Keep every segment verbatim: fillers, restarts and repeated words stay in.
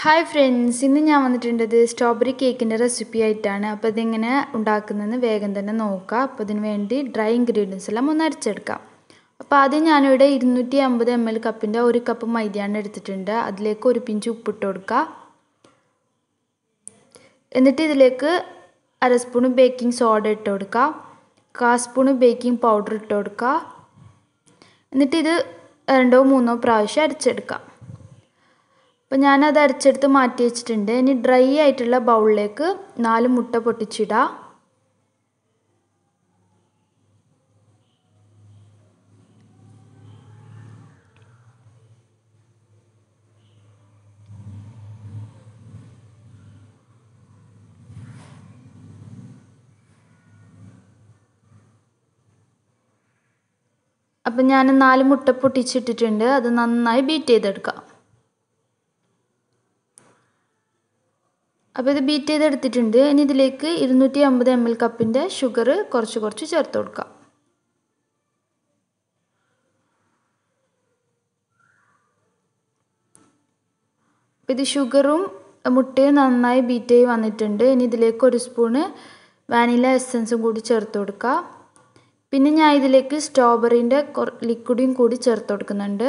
Hi friends, ഇന്ന് ഞാൻ വന്നിട്ടുണ്ടത് strawberry കേക്കിൻ്റെ റെസിപ്പി ആയിട്ടാണ്. അപ്പോൾ ഇതിങ്ങനെ ഉണ്ടാക്കുന്നതെന്ന് വേഗം തന്നെ നോക്കാം. അപ്പോൾ ഇതിന് വേണ്ടി ഡ്രൈ ഇൻഗ്രീഡിയൻസ് എല്ലാം ഒന്ന് അരച്ചെടുക്കാം. അപ്പോൾ ആദ്യം ഞാനിവിടെ ഇരുന്നൂറ്റി അമ്പത് എം എൽ കപ്പിൻ്റെ ഒരു കപ്പ് മൈദയാണ് എടുത്തിട്ടുണ്ട്. അതിലേക്ക് ഒരു പിഞ്ച് ഉപ്പിട്ട് കൊടുക്കുക. എന്നിട്ട് ഇതിലേക്ക് അര സ്പൂണ് ബേക്കിംഗ് സോഡ ഇട്ട് കൊടുക്കുക. കാൽ സ്പൂണ് ബേക്കിംഗ് പൗഡർ ഇട്ട് കൊടുക്കുക. എന്നിട്ട് ഇത് രണ്ടോ മൂന്നോ പ്രാവശ്യം അരച്ചെടുക്കാം. അപ്പോൾ ഞാനത് അരച്ചെടുത്ത് മാറ്റി വെച്ചിട്ടുണ്ട്. ഇനി ഡ്രൈ ആയിട്ടുള്ള ബൗളിലേക്ക് നാല് മുട്ട പൊട്ടിച്ചിടാം. അപ്പം ഞാൻ നാല് മുട്ട പൊട്ടിച്ചിട്ടിട്ടുണ്ട്. അത് നന്നായി ബീറ്റ് ചെയ്തെടുക്കാം. അപ്പോൾ ഇത് ബീറ്റ് ചെയ്തെടുത്തിട്ടുണ്ട്. ഇനി ഇതിലേക്ക് ഇരുന്നൂറ്റി അമ്പത് എം എൽ കപ്പിൻ്റെ ഷുഗർ കുറച്ച് കുറച്ച് ചേർത്ത് കൊടുക്കാം. അപ്പോൾ ഇത് ഷുഗറും മുട്ടയും നന്നായി ബീറ്റ് ചെയ്ത് വന്നിട്ടുണ്ട്. ഇനി ഇതിലേക്ക് ഒരു സ്പൂണ് വാനില എസൻസും കൂടി ചേർത്ത് കൊടുക്കുക. പിന്നെ ഞാൻ ഇതിലേക്ക് സ്ട്രോബെറീൻ്റെ ലിക്വിഡും കൂടി ചേർത്ത് കൊടുക്കുന്നുണ്ട്.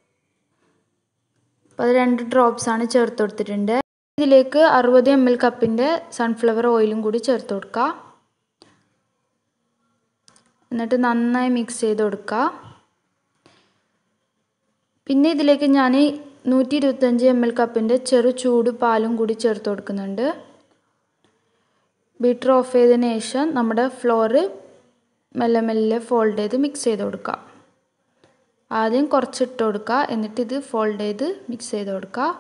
അപ്പോൾ അത് രണ്ട് ഡ്രോപ്സാണ് ചേർത്ത് കൊടുത്തിട്ടുണ്ട്. ഇതിലേക്ക് അറുപത് എം എൽ കപ്പിൻ്റെ സൺഫ്ലവർ ഓയിലും കൂടി ചേർത്ത് കൊടുക്കുക. എന്നിട്ട് നന്നായി മിക്സ് ചെയ്ത് കൊടുക്കുക. പിന്നെ ഇതിലേക്ക് ഞാൻ നൂറ്റി ഇരുപത്തഞ്ച് എം എൽ കപ്പിൻ്റെ ചെറു ചൂട് പാലും കൂടി ചേർത്ത് കൊടുക്കുന്നുണ്ട്. ബീറ്റർ ഓഫ് ചെയ്തതിന് ശേഷം നമ്മുടെ ഫ്ലോറ് മെല്ലെ മെല്ലെ ഫോൾഡ് ചെയ്ത് മിക്സ് ചെയ്ത് കൊടുക്കുക. ആദ്യം കുറച്ചിട്ട് കൊടുക്കുക. എന്നിട്ട് ഇത് ഫോൾഡ് ചെയ്ത് മിക്സ് ചെയ്ത് കൊടുക്കുക.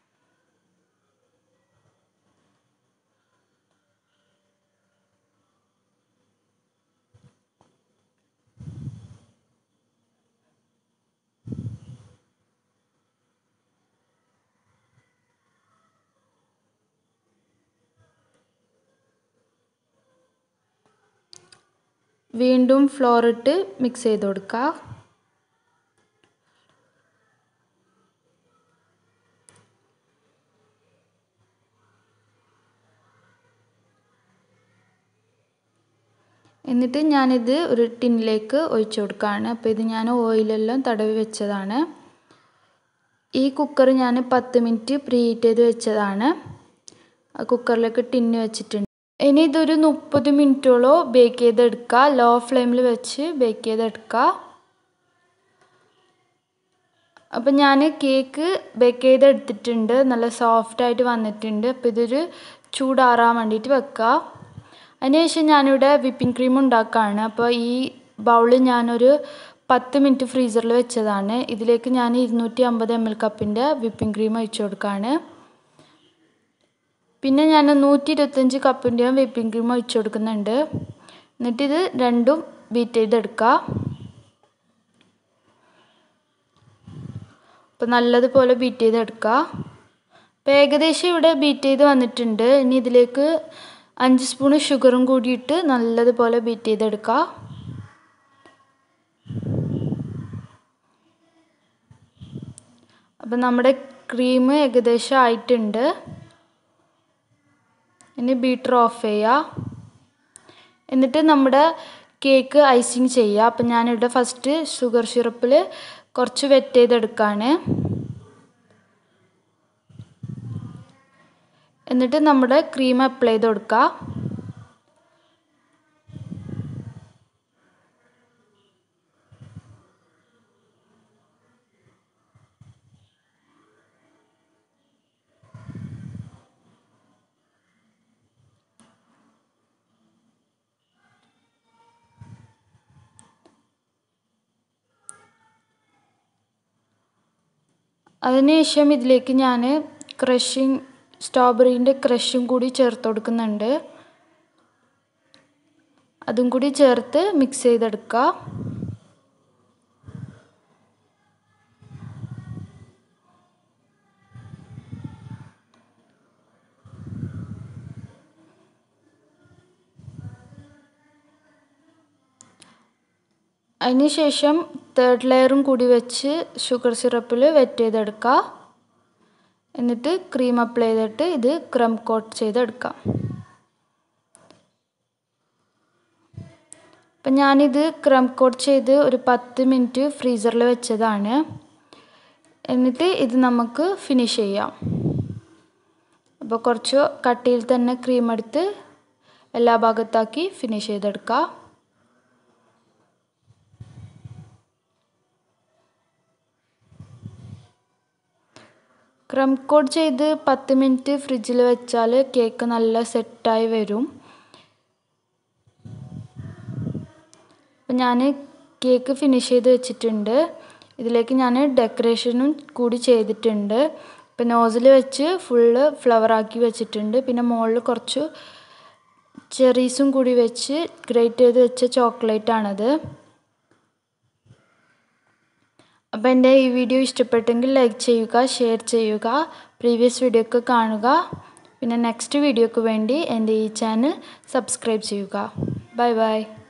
വീണ്ടും ഫ്ലോർ ഇട്ട് മിക്സ് ചെയ്ത് കൊടുക്കുക. എന്നിട്ട് ഞാനിത് ഒരു ടിന്നിലേക്ക് ഒഴിച്ചു കൊടുക്കുകയാണ്. അപ്പോൾ ഇത് ഞാൻ ഓയിലെല്ലാം തടവി വെച്ചതാണ്. ഈ കുക്കർ ഞാൻ പത്ത് മിനിറ്റ് പ്രീ ഹീറ്റ് ചെയ്ത് വെച്ചതാണ്. ആ കുക്കറിലേക്ക് ടിന്ന് വെച്ചിട്ടുണ്ട്. ഇനി ഇതൊരു മുപ്പത് മിനിറ്റോളം ബേക്ക് ചെയ്തെടുക്കുക. ലോ ഫ്ലെയിമിൽ വെച്ച് ബേക്ക് ചെയ്തെടുക്കുക. അപ്പം ഞാൻ കേക്ക് ബേക്ക് ചെയ്തെടുത്തിട്ടുണ്ട്. നല്ല സോഫ്റ്റായിട്ട് വന്നിട്ടുണ്ട്. അപ്പോൾ ഇതൊരു ചൂടാറാൻ വേണ്ടിയിട്ട് വെക്കുക. അതിനുശേഷം ഞാനിവിടെ വിപ്പിംഗ് ക്രീം ഉണ്ടാക്കുകയാണ്. അപ്പോൾ ഈ ബൗളിൽ ഞാനൊരു പത്ത് മിനിറ്റ് ഫ്രീസറിൽ വെച്ചതാണ്. ഇതിലേക്ക് ഞാൻ ഇരുന്നൂറ്റി അമ്പത് എം എൽ കപ്പിൻ്റെ വിപ്പിംഗ് ക്രീം ഒഴിച്ചു കൊടുക്കുകയാണ്. പിന്നെ ഞാൻ നൂറ്റി ഇരുപത്തഞ്ച് കപ്പിൻ്റെയും വിപ്പിംഗ് ക്രീം ഒഴിച്ചു കൊടുക്കുന്നുണ്ട്. എന്നിട്ടിത് രണ്ടും ബീറ്റ് ചെയ്തെടുക്കുക. അപ്പോൾ നല്ലതുപോലെ ബീറ്റ് ചെയ്തെടുക്കുക. അപ്പോൾ ഏകദേശം ഇവിടെ ബീറ്റ് ചെയ്ത് വന്നിട്ടുണ്ട്. ഇനി ഇതിലേക്ക് അഞ്ച് സ്പൂണ് ഷുഗറും കൂടിയിട്ട് നല്ലതുപോലെ ബീറ്റ് ചെയ്തെടുക്കുക. അപ്പം നമ്മുടെ ക്രീം ഏകദേശം ആയിട്ടുണ്ട്. ഇനി ബീറ്റർ ഓഫ് ചെയ്യുക. എന്നിട്ട് നമ്മുടെ കേക്ക് ഐസിങ് ചെയ്യുക. അപ്പം ഞാനിവിടെ ഫസ്റ്റ് ഷുഗർ സിറപ്പിൽ കുറച്ച് വെറ്റ് ചെയ്തെടുക്കുകയാണ്. എന്നിട്ട് നമ്മുടെ ക്രീം അപ്ലൈ ചെയ്ത് കൊടുക്കുക. അതിനുശേഷം ഇതിലേക്ക് ഞാൻ ക്രഷിങ് സ്ട്രോബെറീൻ്റെ ക്രഷും കൂടി ചേർത്ത് കൊടുക്കുന്നുണ്ട്. അതും കൂടി ചേർത്ത് മിക്സ് ചെയ്തെടുക്കുക. അതിനുശേഷം തേർഡ് ലെയറും കൂടി വെച്ച് ഷുഗർ സിറപ്പിൽ വെറ്റ് ചെയ്തെടുക്കുക. എന്നിട്ട് ക്രീം അപ്ലൈ ചെയ്തിട്ട് ഇത് ക്രം കോട്ട് ചെയ്തെടുക്കാം. അപ്പം ഞാനിത് ക്രം കോട്ട് ചെയ്ത് ഒരു പത്ത് മിനിറ്റ് ഫ്രീസറിൽ വെച്ചതാണ്. എന്നിട്ട് ഇത് നമുക്ക് ഫിനിഷ് ചെയ്യാം. അപ്പോൾ കുറച്ച് കട്ടിയിൽ തന്നെ ക്രീം എടുത്ത് എല്ലാ ഭാഗത്താക്കി ഫിനിഷ് ചെയ്തെടുക്കുക. ക്രം കോട്ട് ചെയ്ത് പത്ത് മിനിറ്റ് ഫ്രിഡ്ജിൽ വെച്ചാൽ കേക്ക് നല്ല സെറ്റായി വരും. അപ്പം ഞാൻ കേക്ക് ഫിനിഷ് ചെയ്ത് വെച്ചിട്ടുണ്ട്. ഇതിലേക്ക് ഞാൻ ഡെക്കറേഷനും കൂടി ചെയ്തിട്ടുണ്ട്. ഇപ്പം നോസിൽ വെച്ച് ഫുള്ള് ഫ്ലവറാക്കി വെച്ചിട്ടുണ്ട്. പിന്നെ മുകളിൽ കുറച്ച് ചെറീസും കൂടി വെച്ച് ഗ്രേറ്റ് ചെയ്ത് വെച്ച ചോക്ലേറ്റാണത്. അപ്പോൾ എൻ്റെ ഈ വീഡിയോ ഇഷ്ടപ്പെട്ടെങ്കിൽ ലൈക്ക് ചെയ്യുക, ഷെയർ ചെയ്യുക, പ്രീവിയസ് വീഡിയോ ഒക്കെ കാണുക. പിന്നെ നെക്സ്റ്റ് വീഡിയോക്ക് വേണ്ടി എൻ്റെ ഈ ചാനൽ സബ്സ്ക്രൈബ് ചെയ്യുക. Bye by.